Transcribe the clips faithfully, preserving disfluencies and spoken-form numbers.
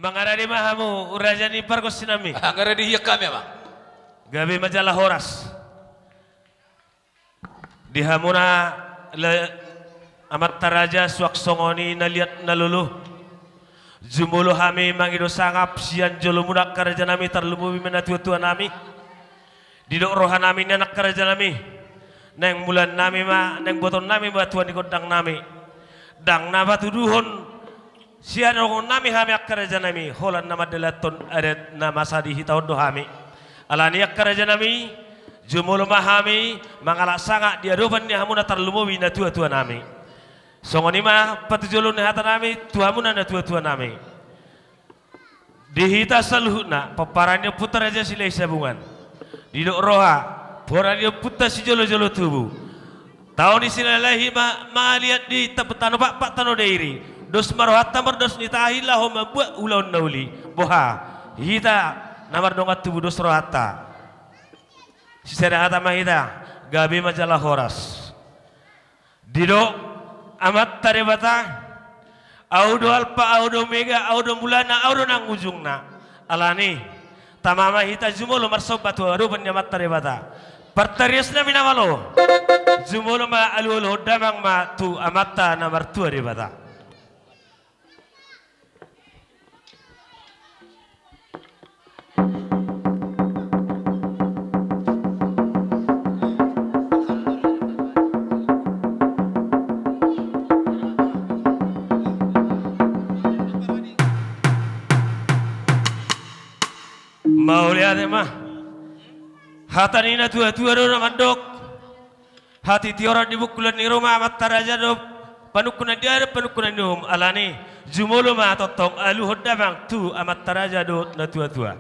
Mangaradi mahamu urajani pargosinami. Angaradi hiya kami ama. Gabi majalah horas. Dihamuna le amat taraja suak songoni naliat nalulu. Jumulu hami mangido sangap sian jolumunak karaja nami tarlumubi menatu tuan nami. Didok rohan nami nanak karaja nami. Neng bulan nami ma neng boton nami batuan di kodang nami. Dang nama tuduhon sian rohon nami hami akkaraja nami holan nama delaton adet nama sadihi tahun do hami alani akkaraja nami jumul mahami mangalak sangak diadopan ni hamuna tarlumuwi na tua-tua nami songoni mah patujulun ni hata nami tuhamuna na tua-tua nami dihita saluhuna paparannya putar aja silai sabungan diduk roha porannya putar si jolo-jolo tubuh tahun isinalahi ma, ma lihat di tapetano pak pak tano dairi dos marohatta mardos nitahilah homa buat ulon nauli boha hita namar dongat tubuh dos rohatta sisera hata mahita gabi majalah horas dido amat tarebata audo alpa audo mega audo mulana audo nang ujungna alani tamama hita jumolo marsobatu ado penyamat tarebata pertariasna minamalo jumolo ma alul damang ma tu amatta namar tu arebata mau lihat mah hatanina tua tua do mandok hati tiora di bukulan ni rumah amat taraja do panukuna dia panukuna num alani jumolo ma totong alu hodamang tu amat taraja do na tua tua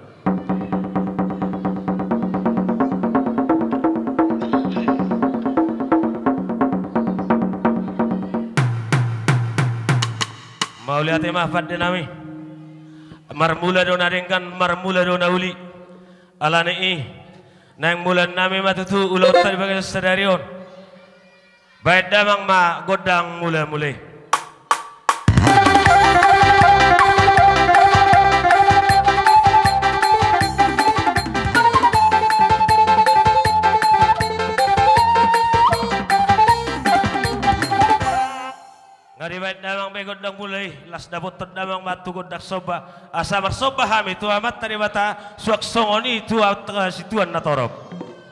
mau lihat mah pada nami marmula do narengkan marmula do nauli alane i nang mulan nami matutu ulot tadi bagai sadarion baik damang ma godang mula mulai ngari baik damang baik godang mulai las dapot terdamang matu godak soba asa marsoba hami tu amat tadi bata suak songoni tu tengah situan natorop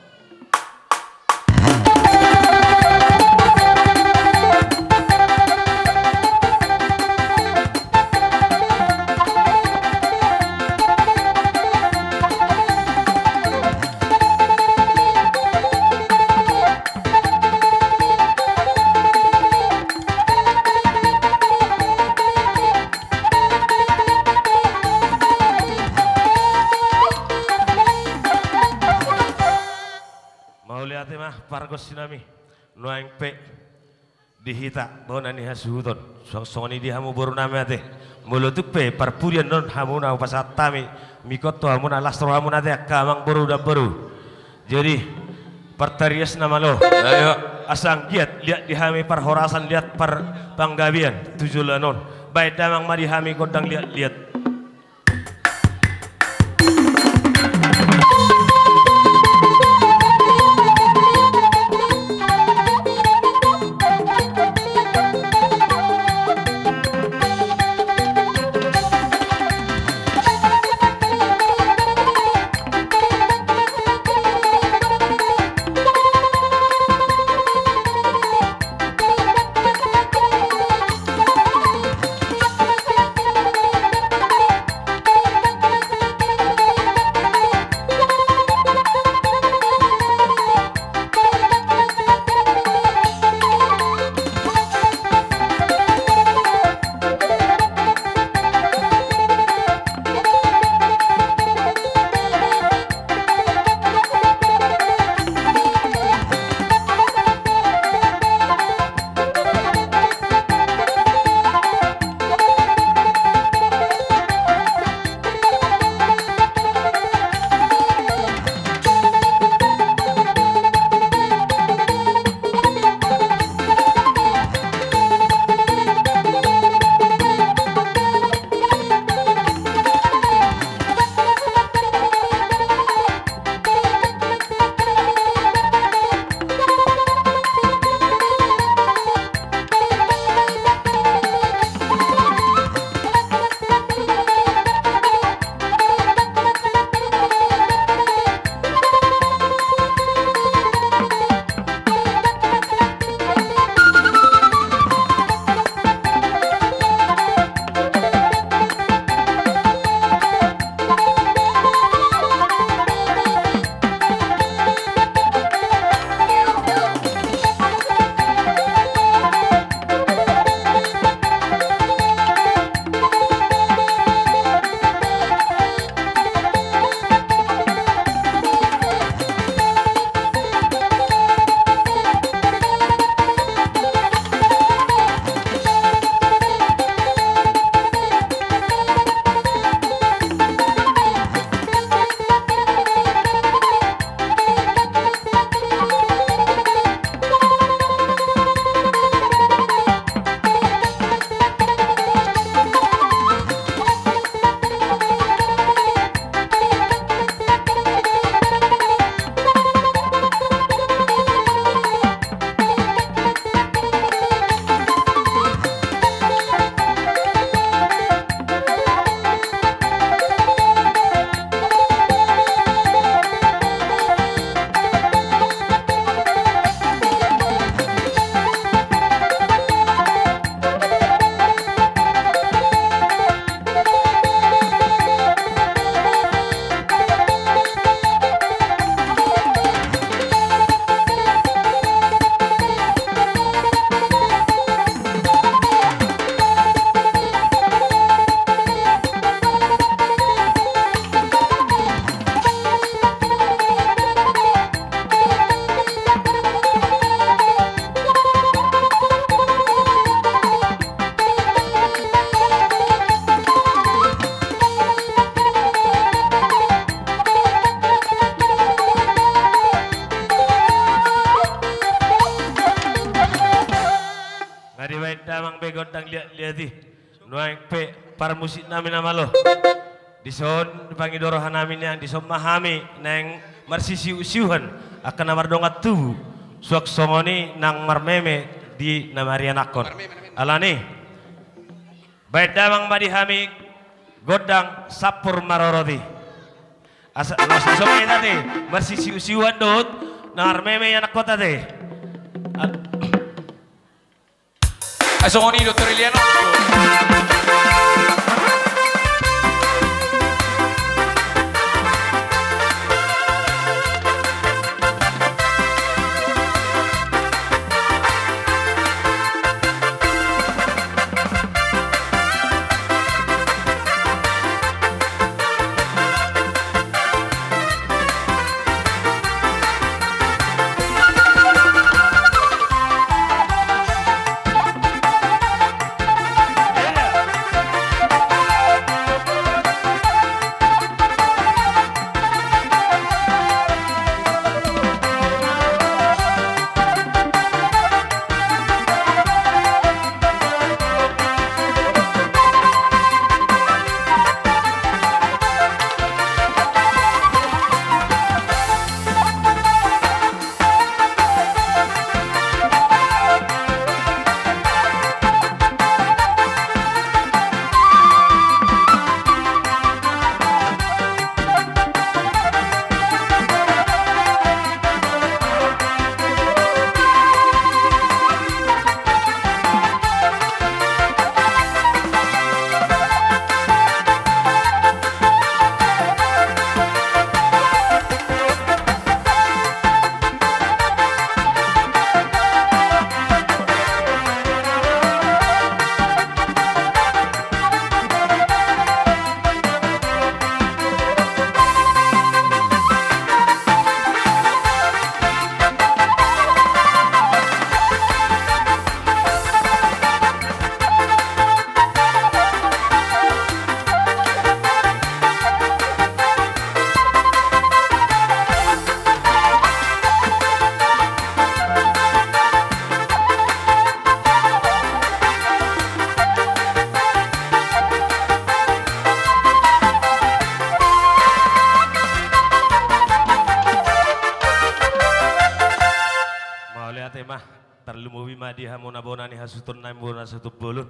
pargos sinami noeng pe dihita bona ni hasuton song songoni di hamu boru nami ate mulutuk pe parpurian non hamuna pasatami mikoto hamuna lastro hamuna ate kamang boru dan boru jadi partarias nama lo ayo asang giat lihat di hami parhorasan lihat par panggabian tujuh lanon baik damang mari hami godang lihat lihat pe gondang lihat lihat di nuang pe para musik namin nama lo dison pangi dorohan namin yang dison mahami neng marsisi usiuhan akan namar dongat tubuh suak songoni nang marmeme di namarian akon alani baik damang madihami godang sapur maroroti asa nasi somai tadi marsisi usiuhan dot nang marmeme anak kota teh Asongoni Dottor Iliano. Bonani hasutun nambona satu bolun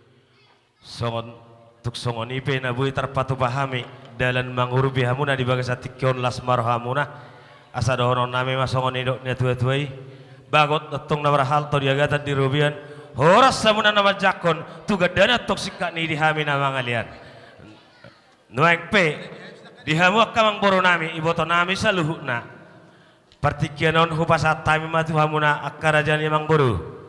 songon tuk songon ipe na bui terpatu pahami dalan mangurubi hamuna di bagasati kion lasmar hamuna asa dohono name masongon idok ne tua tuai bagot netong na hal to diagatan di rubian horas samuna nama jakon tuga dana toksika ni di hami na mangalian nuang pe di hamu kamang boro nami iboto nami saluhuna partikianon hupasa tami matu hamuna akarajan yamang boro.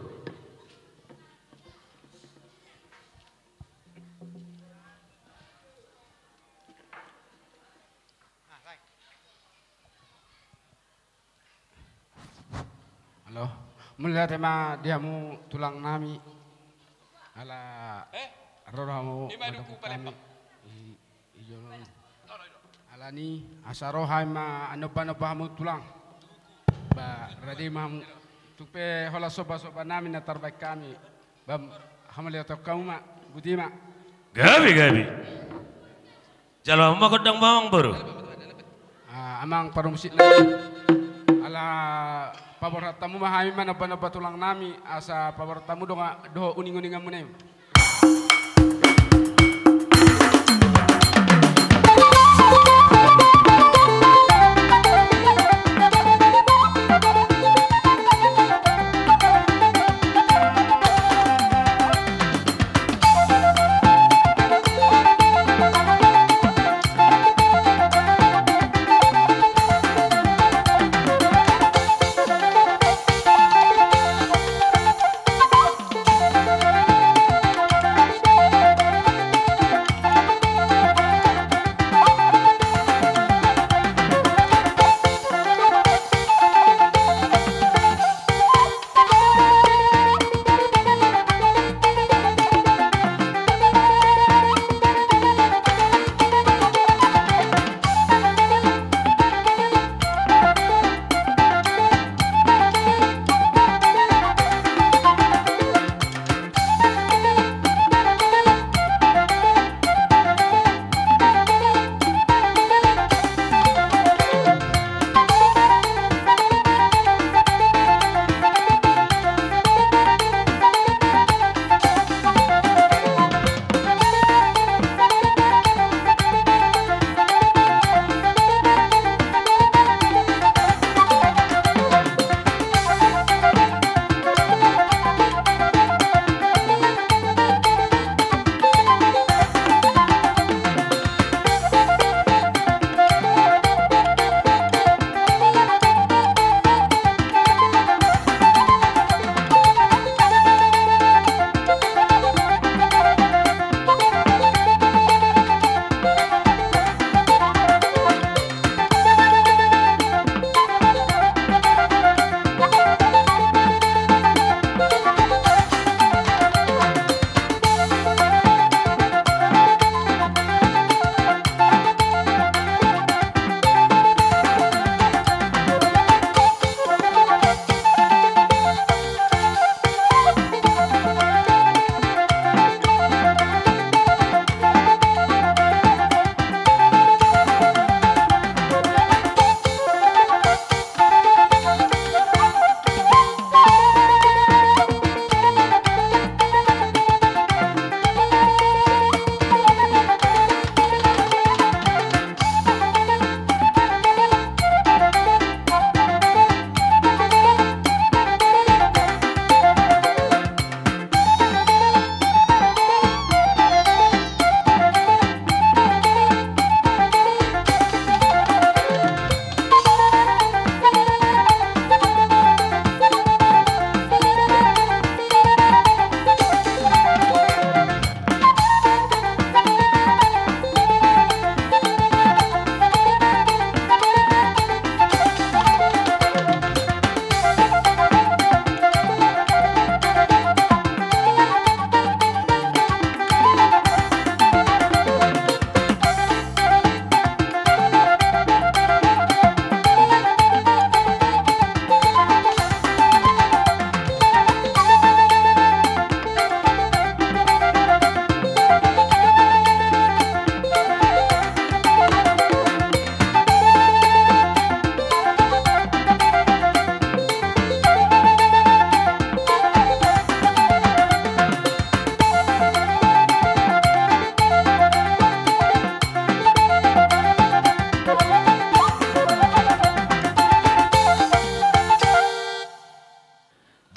Halo, melihat tema diamu tulang nami ala eh rohamu kami ijon ala ni asaroha ma anopa-nopa hamu tulang ba radi mam tupe hola soba-soba nami na terbaik kami bam hamaliat kamu ma budima gabi gabi jalo ma godang bawang baru amang parumusit lagi ala pabor tamu mahami mana apa tulang nami asa pabor tamu donga doho uning-uningan munem.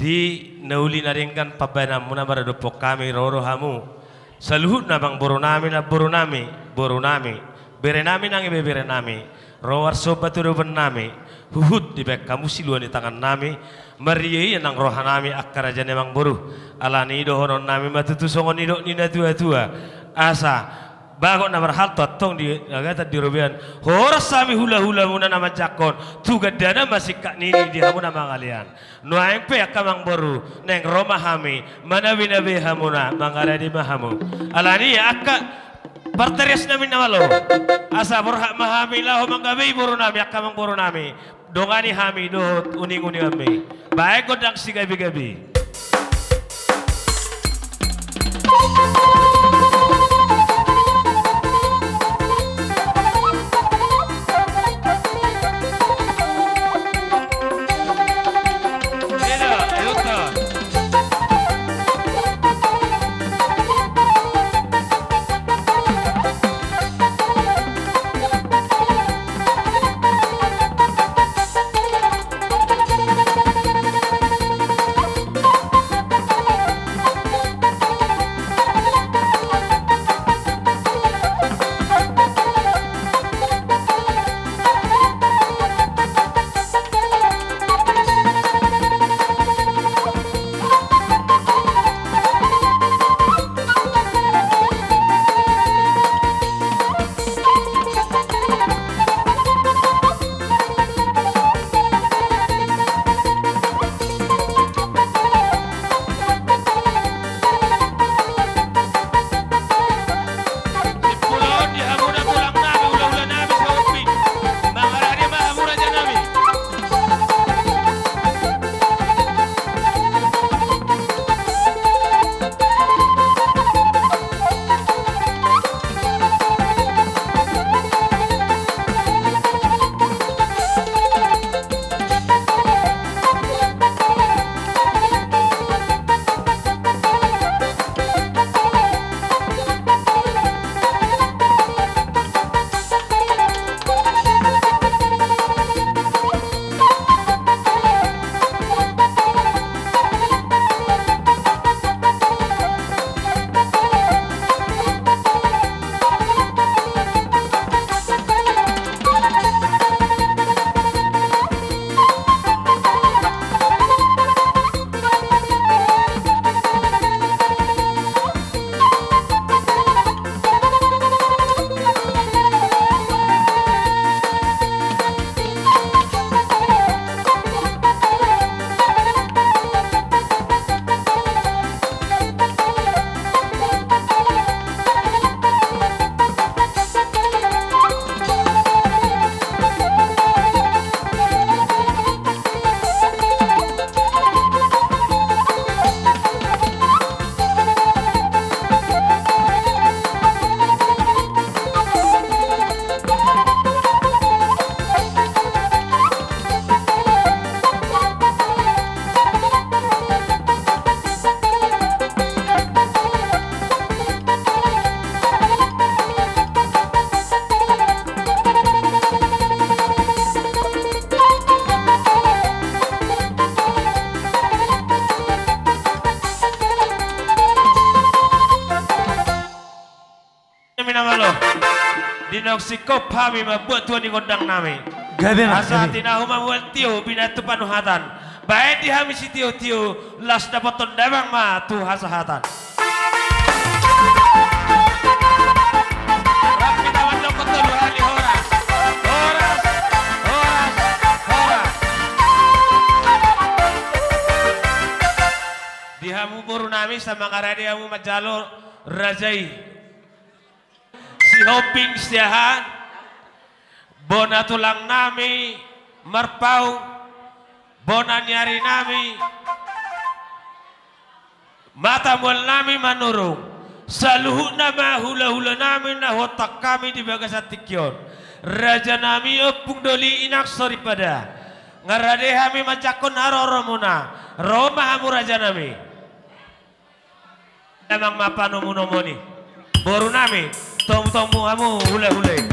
di nauli naringkan pabana muna barado kami roro hamu saluhut na bang boro nami na boro nami boro nami bere nami nang ibe bere nami rawar sobat udah nami huhut di bek kamu siluan di tangan nami meriai nang roha nami akar aja nemang boru alani do honon nami matutu songon ido nina tua tua asa bago na marhal totong di agata di robian horas sami hula hula muna nama jakon tuga dana masih kak nini di hamu nama kalian nuaeng pe akamang boru neng roma hami mana bina be hamuna mangara di mahamu alani akka parterias nami nawalo asa berhak mahami lahu manggabe boru nami akamang boru nami dongani hami do uning uning kami baik godang si gabi gabi Sikop kami membuat tuan di gondang nami. Gabe mas. Asa tina huma buat tio binatu panuhatan. Baik di hami si tio tio las dapat tondabang ma tu hasahatan. Rapi tawan lokot tolu hali horas. Horas, horas, horas. Di hamu boru nami sama karadi hamu majalo rajai. Si hoping siahan bona tulang nami merpau bona nyari nami mata mul nami manurung saluhu nama hula hula nami na hotak kami di bagas atikyon raja nami opung doli inak sori pada ngarade hami macakon haroro muna roma hamu raja nami emang mapa nomu nomoni boru nami Tom-tomu kamu hule-hule.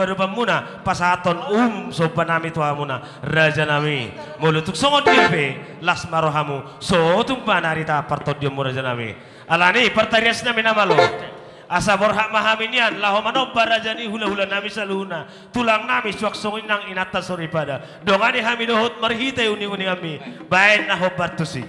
tua depan muna pasaton um sopan nami tua muna raja nami mulutuk songot dirpe las marohamu so tumpa narita partodium raja nami alani partarias nami nama lo asa borhak mahaminian laho manobba rajani hula-hula nami saluhuna tulang nami suak songinang inata sori pada dongani hami dohot marhita uni-uni kami baik naho bartusi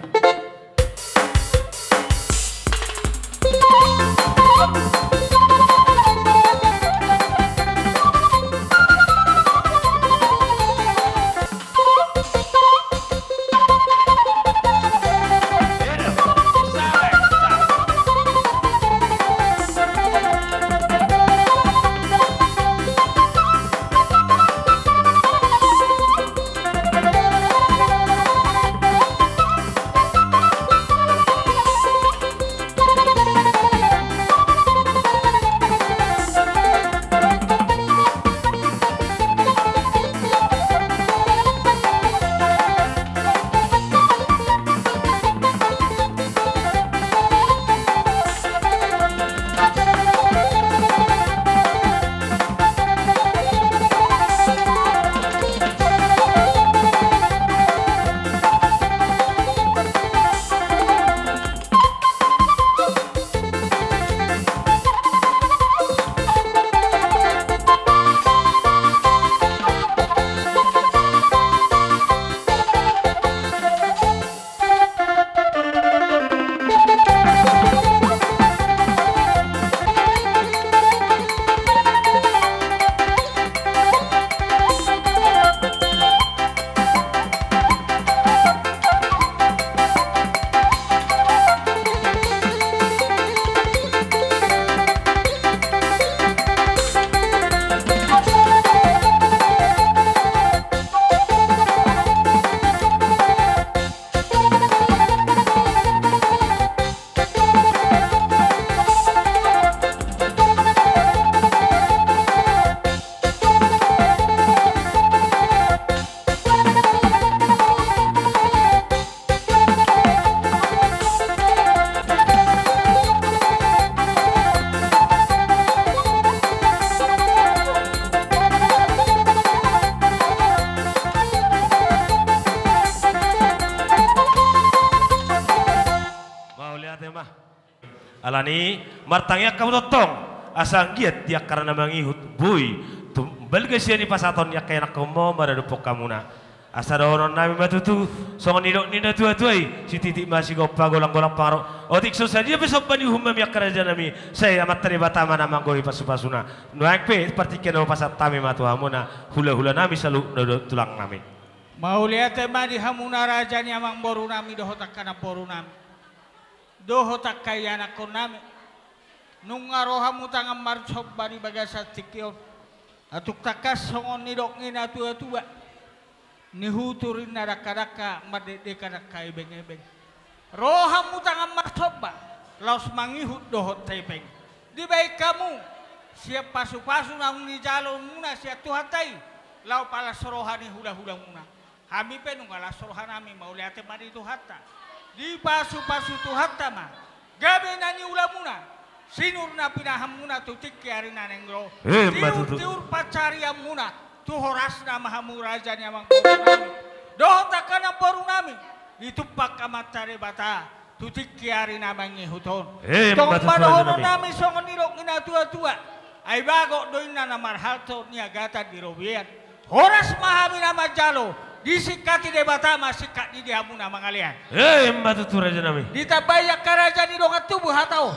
alani martangnya kamu totong asang giat dia karena mangihut boy tumbal kesian di pasaton ya kayak nak mau meradupok kamu na asa doron nami matutu songon nidok nina tua tuai si titik masih gopa golang golang paro otik so saja besok bani humam ya kerja nami saya amat terlibat mana manggohi pasu pasuna nuang pe seperti kena pasat tami matu hamuna hula hula nami selalu nodot tulang nami mau lihat tema di hamuna raja ni amang boru nami dohotak kana boru nami dohotak kaya anak nami nung arohamu tangan marcob bari bagasa tikion atuk takas songon nidok nina tua tua nihuturin naraka-raka madede karaka ebeng-ebeng rohamu tangan marcoba laus mangihut dohot tepeng di baik kamu siap pasu-pasu namun di jalon muna siap tuhatai lau pala sorohani hula-hula muna kami penung ala sorohan kami mau lihat mari tuhata di pasu-pasu tuhata mah gabe nani ula muna sinur na pinaham muna tutik kiari nanengro tiur-tiur pacariam muna tu horas nama hamu raja ni amang poru nami doh takana poru nami ditupak kamatare bata tutik kiari namangi huton tong padohono nami songon nirok ina tua-tua ay bago doin na namar halto ni agata di robian horas mahami nama jalo disikati de bata masikat di dihamu nama ngalian eh mbatu tu raja nami ditabayak karaja ni dongat tubuh hatau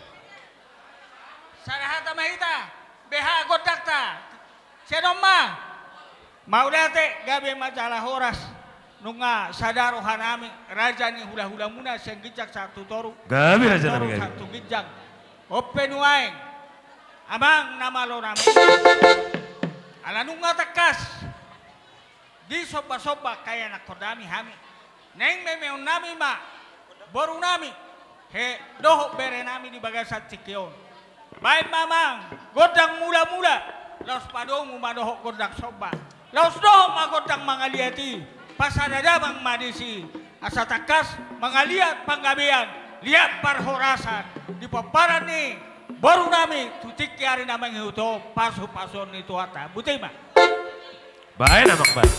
sarahata mahita beha godakta Senoma mau date gabe majalah horas nunga sadaro hanami raja ni hula-hula muna sing gijak satu toru gabe raja nami satu gijak open waeng amang nama lo nami ala nunga tekas di soba-soba kaya nak kodami hami neng memeon nami ma boru nami he doh bere nami di bagasat cikion baik mamang godang mula-mula laus padomu madohok godak soba laus dohok magodang mangaliati pasada bang madisi asa takas mangaliat panggabean lihat parhorasan di paparan ni Boru nami tutik kiari namang hiuto pasu pason itu ata. Buti ma. Baik namak baik.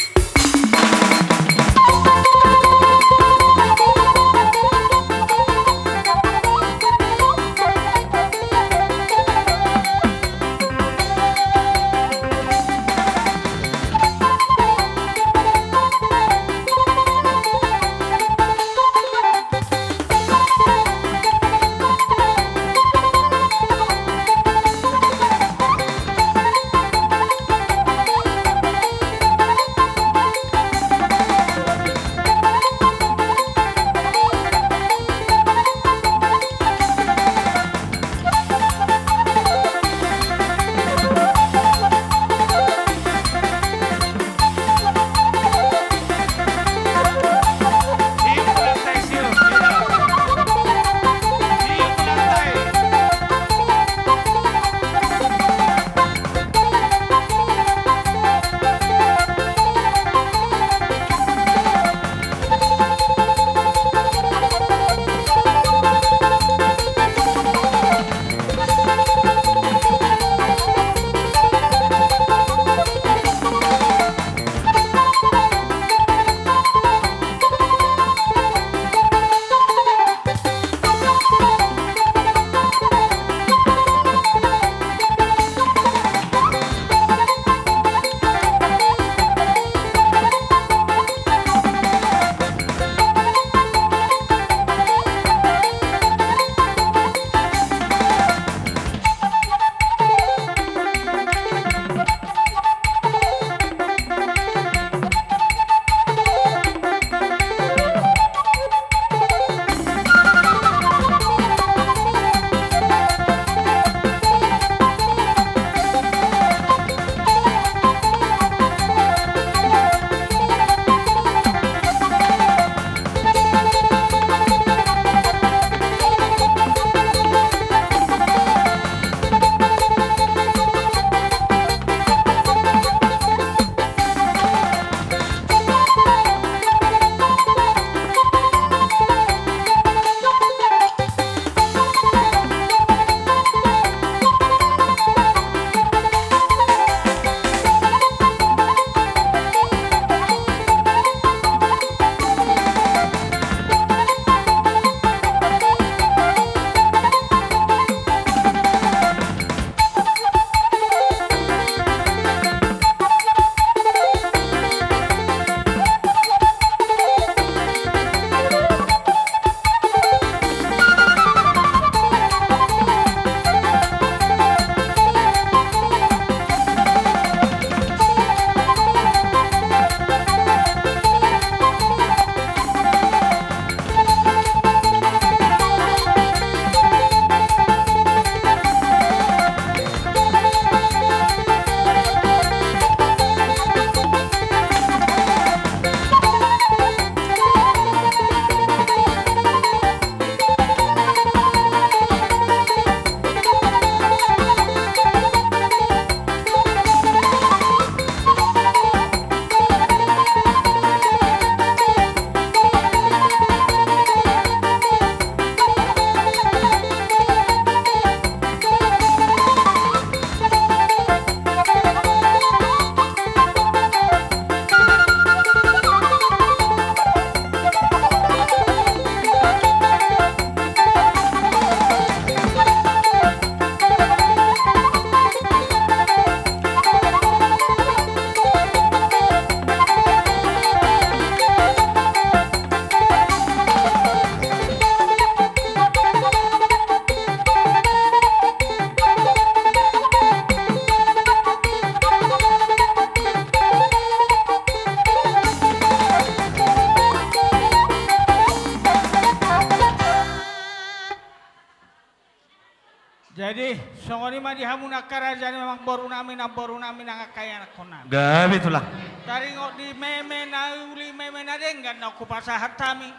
Jadi songoni mah dihamuna kerajaan memang boru nami na boru nami na kaya na konami. Gabi itulah. Dari ngok di meme na uli meme na denggan na kupasahat kami.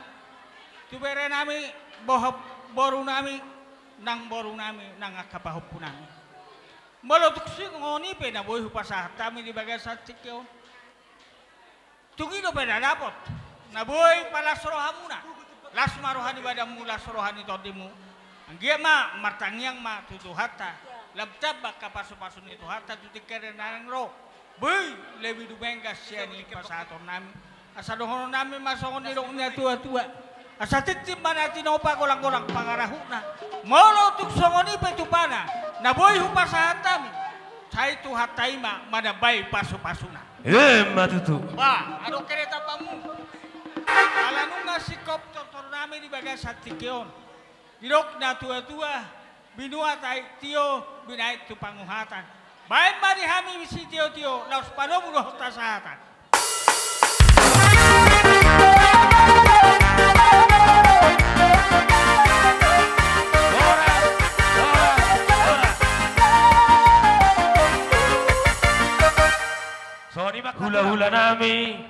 Tubere nami boh boru nami nang boru nami nang akapahupu nami. Molotuk si ngoni pe na boy hupasahat kami di bagai satikyo. Tungido pe na dapat. Na boy palas rohamuna. Las marohani badamu las rohani todimu. Anggia ma martangyang ma tutuhata. Labtabak kapaso-paso ni tuhata tutikere narang ro. Boy, lewi dumengas siya ni pasaton namin. Asa doon namin masokon ni doon niya tua-tua. Asa titim ba natin ako pa kulang-kulang pangaraho na. Molo tuksongon ni petupana. Naboy hupasahan namin. Say tuhatay ma manabay paso-paso na. Eh, matutu. Ba, ano kereta pa mo? Alam mo nga si Kop Totor namin di baga sa tikyon. Dirok na tua-tua, binuhat ay tiyo, binait to panguhatan. Bayan marihami si tiyo-tiyo, laos panomulo ta sa hatan. Hula-hula nami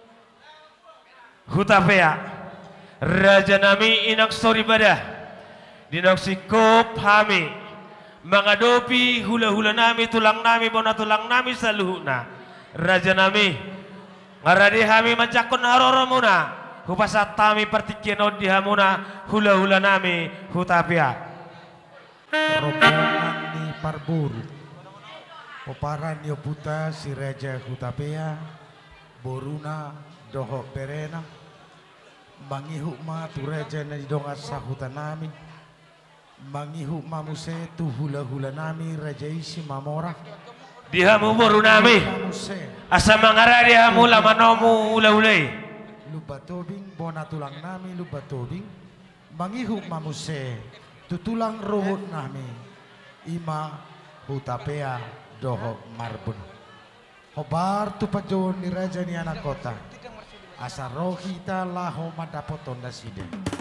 Hutapea Raja nami inang story badah Dinang sikop hami Mangadopi hula-hula nami tulang nami bona tulang nami saluhuna Raja nami Ngaradi hami manjakon haroro muna Hupasat tami partikian di hamuna hula-hula nami Hutapea rombongan ni Parburu Oparan yo puta si Raja Hutapea Boruna doho perena Mangihu ma tu Raja na didonga sa hutanami Mangihu ma muse tu hula-hula nami Raja isi mamora Dihamu boru nami Asa mangara dihamu lamanomu hula-hulay Lubatobing bona tulang nami lubatobing Mangihu ma muse tu tulang rohot nami Ima Hutapea doho marbun hobar tu pajon ni raja ni anak kota asa rohita laho madapoton daside